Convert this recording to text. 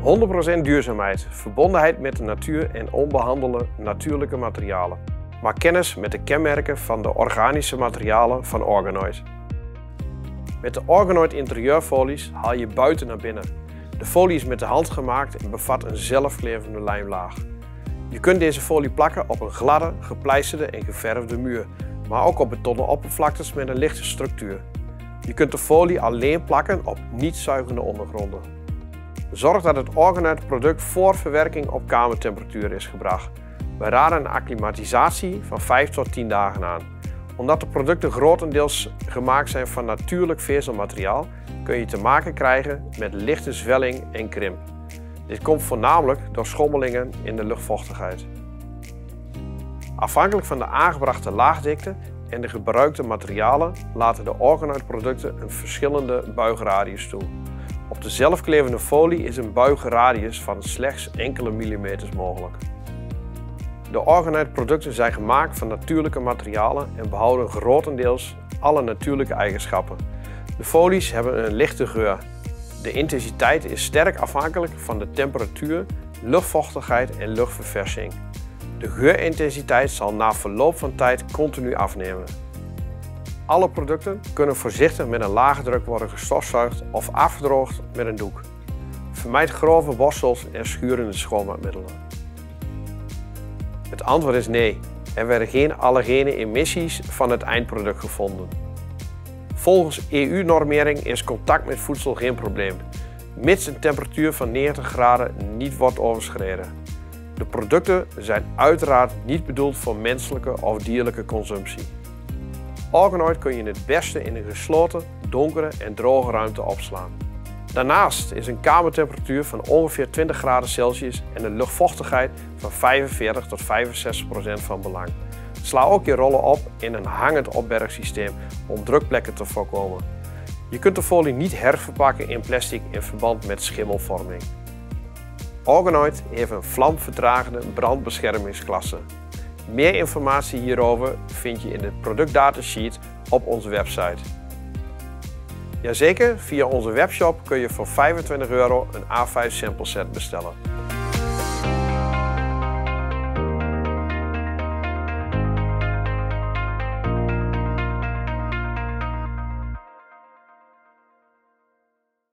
100% duurzaamheid, verbondenheid met de natuur en onbehandelde natuurlijke materialen. Maak kennis met de kenmerken van de organische materialen van Organoid. Met de Organoid interieurfolies haal je buiten naar binnen. De folie is met de hand gemaakt en bevat een zelfklevende lijmlaag. Je kunt deze folie plakken op een gladde, gepleisterde en geverfde muur, maar ook op betonnen oppervlaktes met een lichte structuur. Je kunt de folie alleen plakken op niet-zuigende ondergronden. Zorg dat het Organoid product voor verwerking op kamertemperatuur is gebracht. We raden een acclimatisatie van 5 tot 10 dagen aan. Omdat de producten grotendeels gemaakt zijn van natuurlijk vezelmateriaal, kun je te maken krijgen met lichte zwelling en krimp. Dit komt voornamelijk door schommelingen in de luchtvochtigheid. Afhankelijk van de aangebrachte laagdikte en de gebruikte materialen laten de Organoid producten een verschillende buigradius toe. Op de zelfklevende folie is een buigradius van slechts enkele millimeters mogelijk. De Organoid producten zijn gemaakt van natuurlijke materialen en behouden grotendeels alle natuurlijke eigenschappen. De folies hebben een lichte geur. De intensiteit is sterk afhankelijk van de temperatuur, luchtvochtigheid en luchtverversing. De geurintensiteit zal na verloop van tijd continu afnemen. Alle producten kunnen voorzichtig met een lage druk worden gestofzuigd of afgedroogd met een doek. Vermijd grove borstels en schurende schoonmaakmiddelen. Het antwoord is nee. Er werden geen allergene emissies van het eindproduct gevonden. Volgens EU-normering is contact met voedsel geen probleem, mits een temperatuur van 90 graden niet wordt overschreden. De producten zijn uiteraard niet bedoeld voor menselijke of dierlijke consumptie. Organoid kun je het beste in een gesloten, donkere en droge ruimte opslaan. Daarnaast is een kamertemperatuur van ongeveer 20 graden Celsius en een luchtvochtigheid van 45 tot 65% van belang. Sla ook je rollen op in een hangend opbergsysteem om drukplekken te voorkomen. Je kunt de folie niet herverpakken in plastic in verband met schimmelvorming. Organoid heeft een vlamvertragende brandbeschermingsklasse. Meer informatie hierover vind je in de productdatasheet op onze website. Jazeker, via onze webshop kun je voor €25 een A5 sample set bestellen.